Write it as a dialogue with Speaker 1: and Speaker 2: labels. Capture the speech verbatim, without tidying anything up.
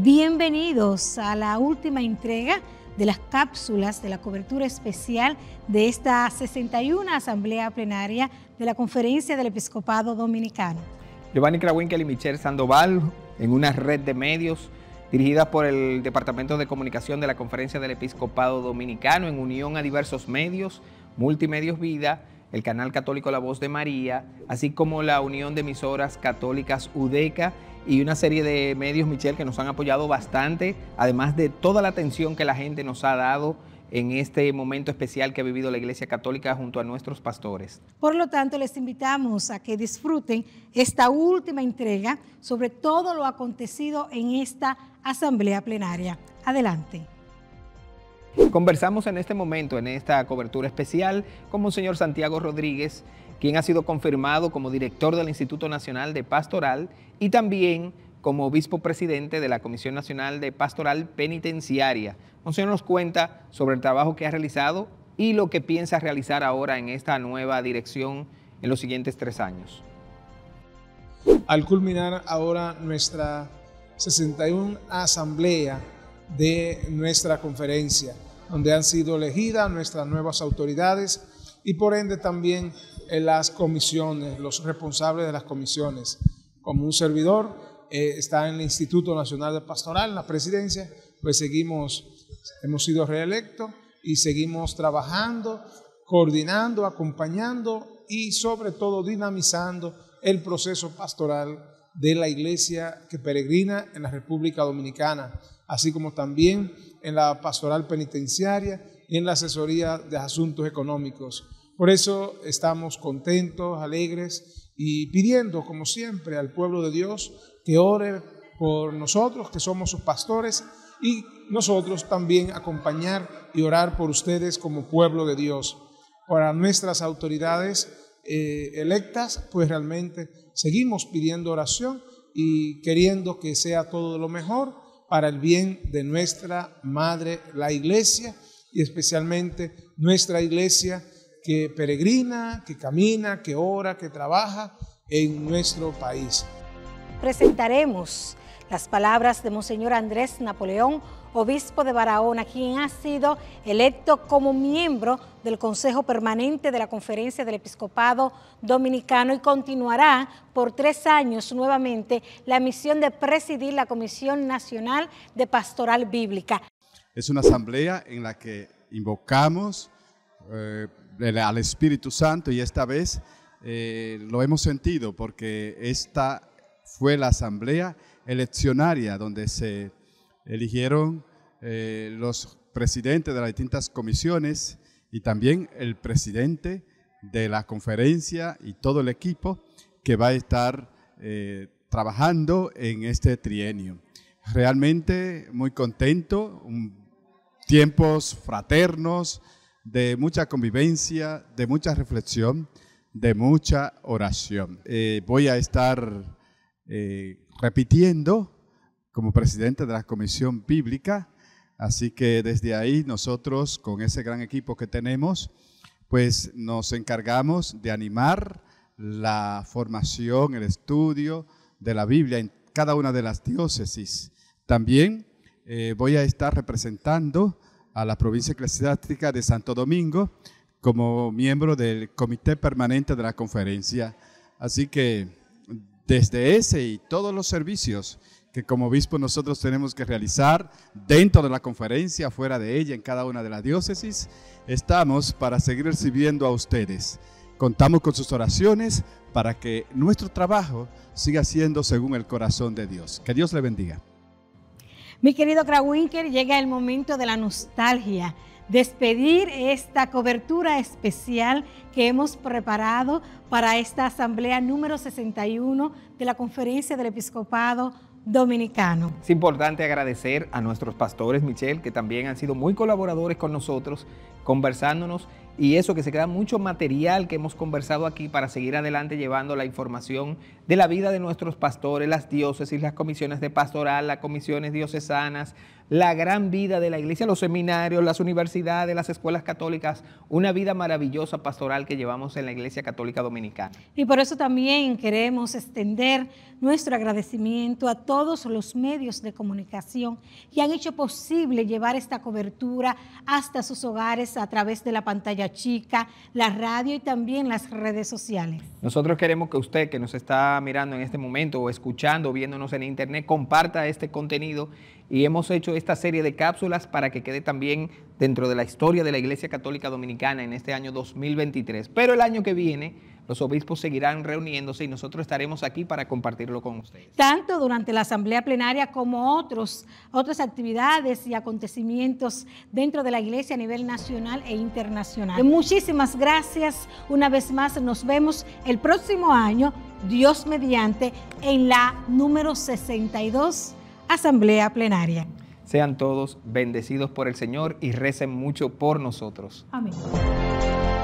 Speaker 1: Bienvenidos a la última entrega de las cápsulas de la cobertura especial de esta sesenta y una Asamblea Plenaria de la Conferencia del Episcopado Dominicano.
Speaker 2: Giovanni Krawinkel y Michelle Sandoval, en una red de medios dirigida por el Departamento de Comunicación de la Conferencia del Episcopado Dominicano, en unión a diversos medios, Multimedios Vida, el canal católico La Voz de María, así como la Unión de Emisoras Católicas UDECA y una serie de medios, Michelle, que nos han apoyado bastante, además de toda la atención que la gente nos ha dado en este momento especial que ha vivido la Iglesia Católica junto a nuestros pastores.
Speaker 1: Por lo tanto, les invitamos a que disfruten esta última entrega sobre todo lo acontecido en esta Asamblea Plenaria. Adelante.
Speaker 2: Conversamos en este momento, en esta cobertura especial, con Monseñor Santiago Rodríguez, quien ha sido confirmado como director del Instituto Nacional de Pastoral y también como obispo presidente de la Comisión Nacional de Pastoral Penitenciaria. Monseñor nos cuenta sobre el trabajo que ha realizado y lo que piensa realizar ahora en esta nueva dirección en los siguientes tres años.
Speaker 3: Al culminar ahora nuestra sesenta y una Asamblea de nuestra conferencia, donde han sido elegidas nuestras nuevas autoridades y por ende también en las comisiones, los responsables de las comisiones. Como un servidor eh, está en el Instituto Nacional de Pastoral, en la presidencia, pues seguimos, hemos sido reelectos y seguimos trabajando, coordinando, acompañando y sobre todo dinamizando el proceso pastoral de la iglesia que peregrina en la República Dominicana, así como también en la pastoral penitenciaria y en la asesoría de asuntos económicos. Por eso estamos contentos, alegres y pidiendo, como siempre, al pueblo de Dios que ore por nosotros, que somos sus pastores, y nosotros también acompañar y orar por ustedes como pueblo de Dios. Para nuestras autoridades eh, electas, pues realmente seguimos pidiendo oración y queriendo que sea todo lo mejor para el bien de nuestra madre, la iglesia, y especialmente nuestra iglesia que peregrina, que camina, que ora, que trabaja en nuestro país.
Speaker 1: Presentaremos las palabras de Monseñor Andrés Napoleón, obispo de Barahona, quien ha sido electo como miembro del Consejo Permanente de la Conferencia del Episcopado Dominicano y continuará por tres años nuevamente la misión de presidir la Comisión Nacional de Pastoral Bíblica.
Speaker 4: Es una asamblea en la que invocamos eh, al Espíritu Santo y esta vez eh, lo hemos sentido porque esta fue la asamblea eleccionaria donde se eligieron eh, los presidentes de las distintas comisiones y también el presidente de la conferencia y todo el equipo que va a estar eh, trabajando en este trienio. Realmente muy contento, un, tiempos fraternos, de mucha convivencia, de mucha reflexión, de mucha oración. Eh, voy a estar eh, repitiendo como presidente de la Comisión Bíblica, así que desde ahí nosotros con ese gran equipo que tenemos, pues nos encargamos de animar la formación, el estudio de la Biblia en cada una de las diócesis. También eh, voy a estar representando a la provincia eclesiástica de Santo Domingo como miembro del Comité Permanente de la Conferencia. Así que desde ese y todos los servicios que como obispo nosotros tenemos que realizar dentro de la conferencia, fuera de ella, en cada una de las diócesis, estamos para seguir sirviendo a ustedes. Contamos con sus oraciones para que nuestro trabajo siga siendo según el corazón de Dios. Que Dios le bendiga.
Speaker 1: Mi querido Krawinkel, llega el momento de la nostalgia, despedir esta cobertura especial que hemos preparado para esta asamblea número sesenta y uno de la Conferencia del Episcopado Dominicano.
Speaker 2: Es importante agradecer a nuestros pastores, Michelle, que también han sido muy colaboradores con nosotros, conversándonos y eso que se queda mucho material que hemos conversado aquí para seguir adelante llevando la información de la vida de nuestros pastores, las diócesis, las comisiones de pastoral, las comisiones diocesanas, la gran vida de la iglesia, los seminarios, las universidades, las escuelas católicas, una vida maravillosa pastoral que llevamos en la Iglesia Católica Dominicana.
Speaker 1: Y por eso también queremos extender nuestro agradecimiento a todos los medios de comunicación que han hecho posible llevar esta cobertura hasta sus hogares a través de la pantalla chica, la radio y también las redes sociales.
Speaker 2: Nosotros queremos que usted que nos está mirando en este momento o escuchando o viéndonos en internet comparta este contenido, y hemos hecho esta serie de cápsulas para que quede también dentro de la historia de la Iglesia Católica Dominicana en este año dos mil veintitrés. Pero el año que viene los obispos seguirán reuniéndose y nosotros estaremos aquí para compartirlo con ustedes.
Speaker 1: Tanto durante la asamblea plenaria como otros, otras actividades y acontecimientos dentro de la iglesia a nivel nacional e internacional. Muchísimas gracias. Una vez más nos vemos el próximo año, Dios mediante, en la número sesenta y dos Asamblea Plenaria.
Speaker 2: Sean todos bendecidos por el Señor y recen mucho por nosotros.
Speaker 1: Amén.